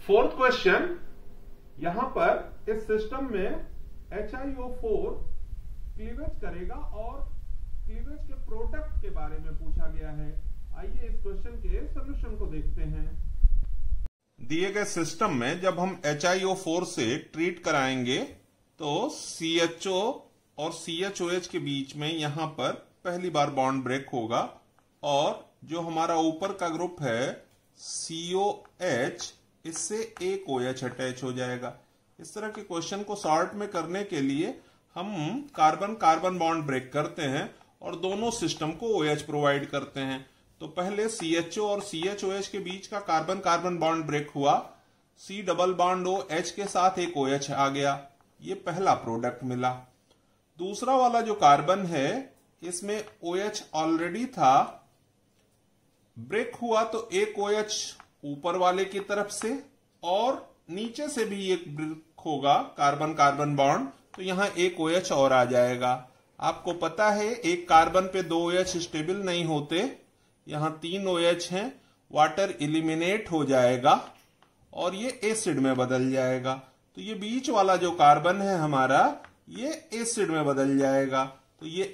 Fourth question, यहां पर इस सिस्टम में HiO4 क्लीवेज करेगा और क्लीवेज के प्रोडक्ट के बारे में पूछा गया है। आइए इस क्वेश्चन के सॉल्यूशन को देखते हैं। दिए गए सिस्टम में जब हम HiO4 से ट्रीट कराएंगे तो CHO और CHOH के बीच में यहां पर पहली बार बॉन्ड ब्रेक होगा और जो हमारा ऊपर का ग्रुप है COH, इससे एक OH अटैच हो जाएगा। इस तरह के क्वेश्चन को सॉर्ट में करने के लिए हम कार्बन कार्बन बॉन्ड ब्रेक करते हैं और दोनों सिस्टम को OH प्रोवाइड करते हैं। तो पहले CHO और CHOH के बीच का कार्बन कार्बन बॉन्ड ब्रेक हुआ, C डबल बॉन्ड OH के साथ एक OH आ गया, ये पहला प्रोडक्ट मिला। दूसरा वाला जो कार्बन है इसमें OH ऑलरेडी था, ब्रेक हुआ तो एक OH ऊपर वाले की तरफ से और नीचे से भी एक ब्रेक होगा कार्बन कार्बन बॉन्ड, तो यहां एक OH और आ जाएगा। आपको पता है एक कार्बन पे दो OH स्टेबल नहीं होते, यहां 3 OH हैं, वाटर एलिमिनेट हो जाएगा और ये एसिड में बदल जाएगा। तो ये बीच वाला जो कार्बन है हमारा ये एसिड में बदल जाएगा, तो ये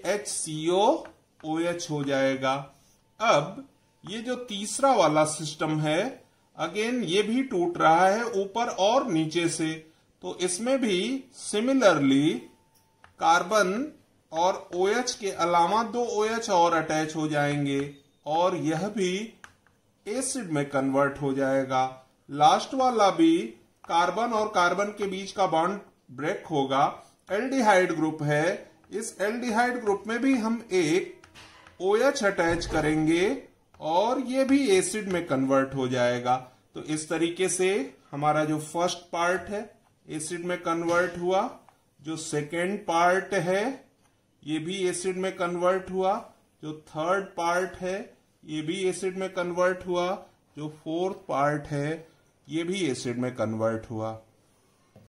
HCOOH हो जाएगा। अब ये जो तीसरा वाला सिस्टम है अगेन ये भी टूट रहा है ऊपर और नीचे से, तो इसमें भी सिमिलरली कार्बन और OH के अलावा 2 OH और अटैच हो जाएंगे और यह भी एसिड में कन्वर्ट हो जाएगा। लास्ट वाला भी कार्बन और कार्बन के बीच का बॉन्ड ब्रेक होगा, एल्डिहाइड ग्रुप है, इस एल्डिहाइड ग्रुप में भी हम एक OH अटैच करेंगे और ये भी एसिड में कन्वर्ट हो जाएगा। तो इस तरीके से हमारा जो फर्स्ट पार्ट है एसिड में कन्वर्ट हुआ, जो सेकेंड पार्ट है ये भी एसिड में कन्वर्ट हुआ, जो थर्ड पार्ट है ये भी एसिड में कन्वर्ट हुआ, जो फोर्थ पार्ट है ये भी एसिड में कन्वर्ट हुआ।